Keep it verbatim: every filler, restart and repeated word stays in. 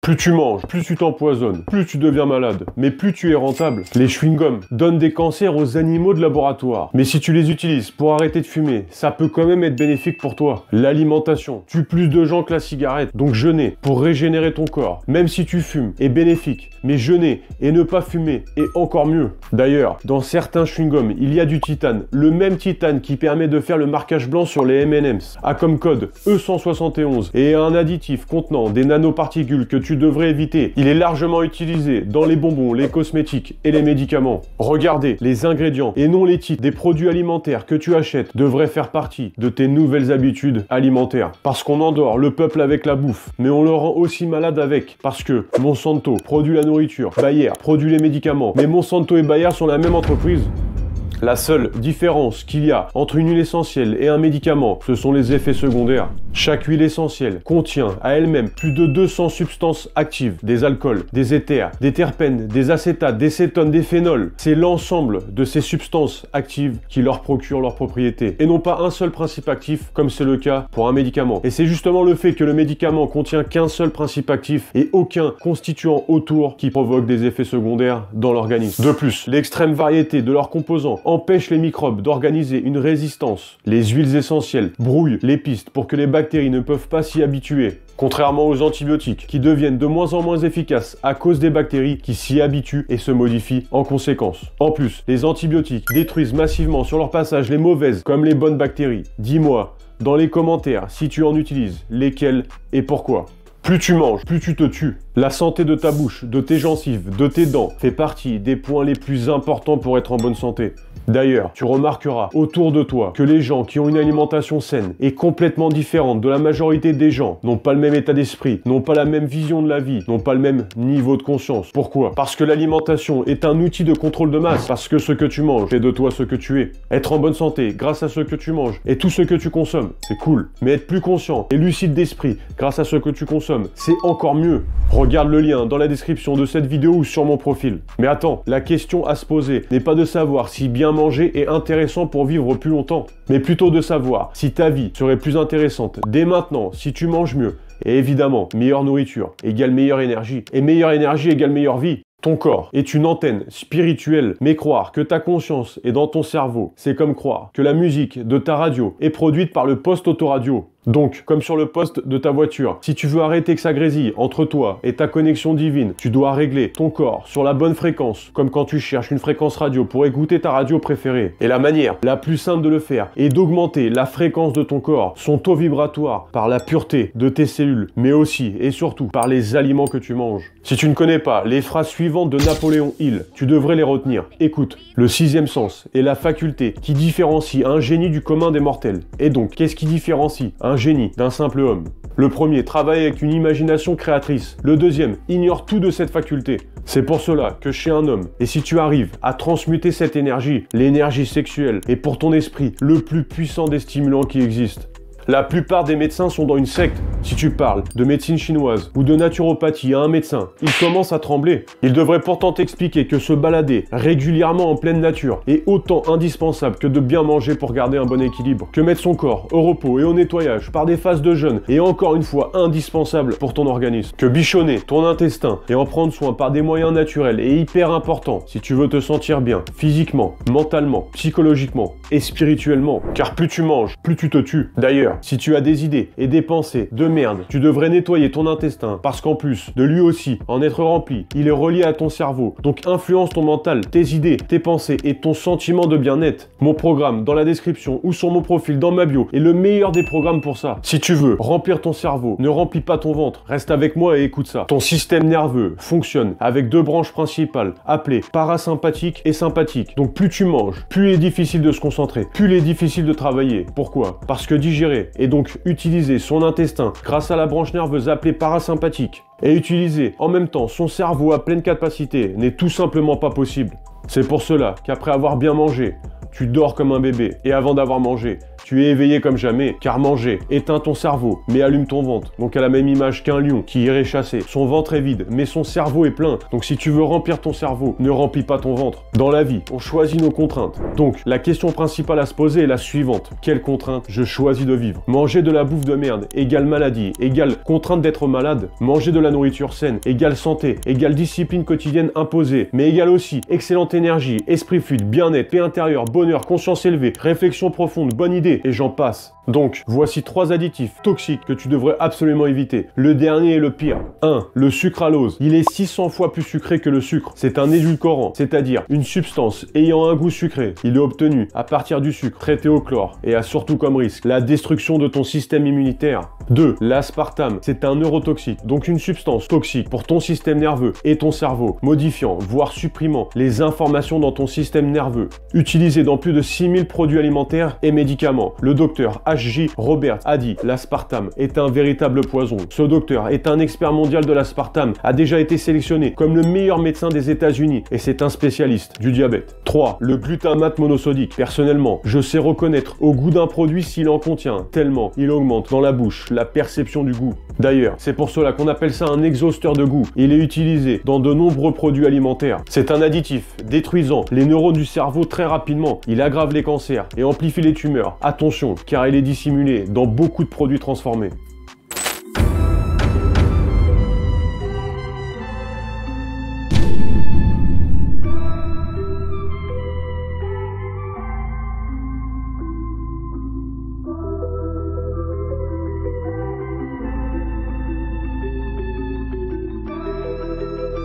Plus tu manges, plus tu t'empoisonnes, plus tu deviens malade, mais plus tu es rentable. Les chewing-gums donnent des cancers aux animaux de laboratoire. Mais si tu les utilises pour arrêter de fumer, ça peut quand même être bénéfique pour toi. L'alimentation tue plus de gens que la cigarette, donc jeûner pour régénérer ton corps, même si tu fumes, est bénéfique. Mais jeûner et ne pas fumer est encore mieux. D'ailleurs, dans certains chewing-gums, il y a du titane, le même titane qui permet de faire le marquage blanc sur les M and M's, a comme code E cent soixante et onze et un additif contenant des nanoparticules que tu devrais éviter. Il est largement utilisé dans les bonbons, les cosmétiques et les médicaments. Regardez, les ingrédients et non les titres des produits alimentaires que tu achètes devraient faire partie de tes nouvelles habitudes alimentaires. Parce qu'on endort le peuple avec la bouffe, mais on le rend aussi malade avec. Parce que Monsanto produit la nourriture, Bayer produit les médicaments, mais Monsanto et Bayer sont la même entreprise. La seule différence qu'il y a entre une huile essentielle et un médicament, ce sont les effets secondaires. Chaque huile essentielle contient à elle-même plus de deux cents substances actives, des alcools, des éthers, des terpènes, des acétates, des cétones, des phénols. C'est l'ensemble de ces substances actives qui leur procurent leurs propriétés, et non pas un seul principe actif comme c'est le cas pour un médicament. Et c'est justement le fait que le médicament contient qu'un seul principe actif et aucun constituant autour qui provoque des effets secondaires dans l'organisme. De plus, l'extrême variété de leurs composants empêche les microbes d'organiser une résistance. Les huiles essentielles brouillent les pistes pour que les bactéries ne peuvent pas s'y habituer. Contrairement aux antibiotiques, qui deviennent de moins en moins efficaces à cause des bactéries qui s'y habituent et se modifient en conséquence. En plus, les antibiotiques détruisent massivement sur leur passage les mauvaises comme les bonnes bactéries. Dis-moi dans les commentaires si tu en utilises, lesquelles et pourquoi. Plus tu manges, plus tu te tues. La santé de ta bouche, de tes gencives, de tes dents fait partie des points les plus importants pour être en bonne santé. D'ailleurs, tu remarqueras autour de toi que les gens qui ont une alimentation saine et complètement différente de la majorité des gens n'ont pas le même état d'esprit, n'ont pas la même vision de la vie, n'ont pas le même niveau de conscience. Pourquoi? Parce que l'alimentation est un outil de contrôle de masse, parce que ce que tu manges fait de toi ce que tu es. Être en bonne santé grâce à ce que tu manges et tout ce que tu consommes, c'est cool. Mais être plus conscient et lucide d'esprit grâce à ce que tu consommes, c'est encore mieux. Regarde le lien dans la description de cette vidéo ou sur mon profil. Mais attends, la question à se poser n'est pas de savoir si bien manger est intéressant pour vivre plus longtemps, mais plutôt de savoir si ta vie serait plus intéressante dès maintenant si tu manges mieux. Et évidemment, meilleure nourriture égale meilleure énergie, et meilleure énergie égale meilleure vie. Ton corps est une antenne spirituelle, mais croire que ta conscience est dans ton cerveau, c'est comme croire que la musique de ta radio est produite par le poste autoradio. Donc, comme sur le poste de ta voiture, si tu veux arrêter que ça grésille entre toi et ta connexion divine, tu dois régler ton corps sur la bonne fréquence, comme quand tu cherches une fréquence radio pour écouter ta radio préférée. Et la manière la plus simple de le faire est d'augmenter la fréquence de ton corps, son taux vibratoire, par la pureté de tes cellules, mais aussi et surtout par les aliments que tu manges. Si tu ne connais pas les phrases suivantes de Napoléon Hill, tu devrais les retenir. Écoute, le sixième sens est la faculté qui différencie un génie du commun des mortels. Et donc, qu'est-ce qui différencie un génie d'un simple homme? Le premier travaille avec une imagination créatrice. Le deuxième ignore tout de cette faculté. C'est pour cela que chez un homme, et si tu arrives à transmuter cette énergie, l'énergie sexuelle est pour ton esprit le plus puissant des stimulants qui existent. La plupart des médecins sont dans une secte. Si tu parles de médecine chinoise ou de naturopathie à un médecin, il commence à trembler. Il devrait pourtant t'expliquer que se balader régulièrement en pleine nature est autant indispensable que de bien manger pour garder un bon équilibre, que mettre son corps au repos et au nettoyage par des phases de jeûne est encore une fois indispensable pour ton organisme, que bichonner ton intestin et en prendre soin par des moyens naturels est hyper important si tu veux te sentir bien, physiquement, mentalement, psychologiquement et spirituellement, car plus tu manges, plus tu te tues. D'ailleurs, si tu as des idées et des pensées de merde, tu devrais nettoyer ton intestin parce qu'en plus de lui aussi en être rempli, il est relié à ton cerveau. Donc influence ton mental, tes idées, tes pensées et ton sentiment de bien-être. Mon programme dans la description ou sur mon profil dans ma bio est le meilleur des programmes pour ça. Si tu veux remplir ton cerveau, ne remplis pas ton ventre. Reste avec moi et écoute ça. Ton système nerveux fonctionne avec deux branches principales appelées parasympathique et sympathique. Donc plus tu manges, plus il est difficile de se concentrer, plus il est difficile de travailler. Pourquoi? Parce que digérer et donc utiliser son intestin grâce à la branche nerveuse appelée parasympathique et utiliser en même temps son cerveau à pleine capacité n'est tout simplement pas possible. C'est pour cela qu'après avoir bien mangé, tu dors comme un bébé et avant d'avoir mangé, tu es éveillé comme jamais, car manger éteint ton cerveau, mais allume ton ventre. Donc à la même image qu'un lion qui irait chasser. Son ventre est vide, mais son cerveau est plein. Donc si tu veux remplir ton cerveau, ne remplis pas ton ventre. Dans la vie, on choisit nos contraintes. Donc la question principale à se poser est la suivante. Quelle contrainte je choisis de vivre? Manger de la bouffe de merde égale maladie, égale contrainte d'être malade. Manger de la nourriture saine égale santé, égale discipline quotidienne imposée, mais égale aussi excellente énergie, esprit fluide, bien-être, paix intérieure, bonheur, conscience élevée, réflexion profonde, bonne idée, et j'en passe. Donc, voici trois additifs toxiques que tu devrais absolument éviter. Le dernier est le pire. un. Le sucralose. Il est six cents fois plus sucré que le sucre. C'est un édulcorant, c'est-à-dire une substance ayant un goût sucré. Il est obtenu à partir du sucre traité au chlore et a surtout comme risque la destruction de ton système immunitaire. deux. L'aspartame. C'est un neurotoxique, donc une substance toxique pour ton système nerveux et ton cerveau, modifiant, voire supprimant les informations dans ton système nerveux. Utilisé dans plus de six mille produits alimentaires et médicaments. Le docteur H J Robert a dit l'aspartame est un véritable poison. Ce docteur est un expert mondial de l'aspartame, a déjà été sélectionné comme le meilleur médecin des États-Unis et c'est un spécialiste du diabète. trois. Le glutamate monosodique. Personnellement, je sais reconnaître au goût d'un produit s'il en contient, tellement il augmente dans la bouche la perception du goût. D'ailleurs, c'est pour cela qu'on appelle ça un exhausteur de goût. Il est utilisé dans de nombreux produits alimentaires. C'est un additif détruisant les neurones du cerveau très rapidement. Il aggrave les cancers et amplifie les tumeurs. Attention, car il est dissimulé dans beaucoup de produits transformés.